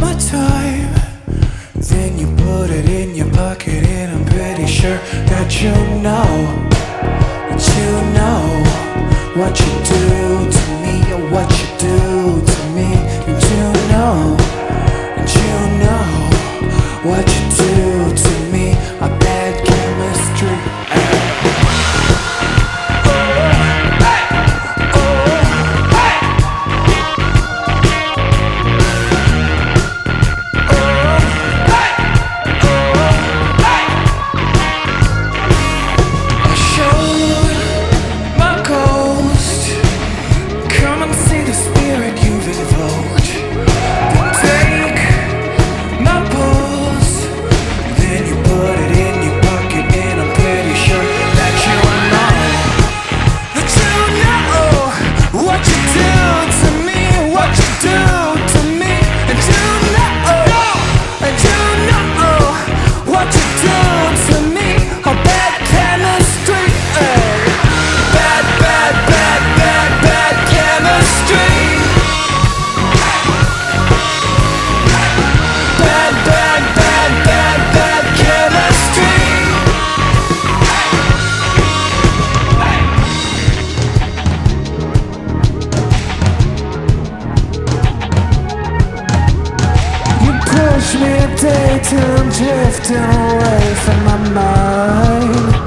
my time. Then you put it in your pocket, and I'm pretty sure that you know what you do to me, or what you do to me. And you know what you do to me. A bad chemistry. Push me a day till I'm drifting away from my mind.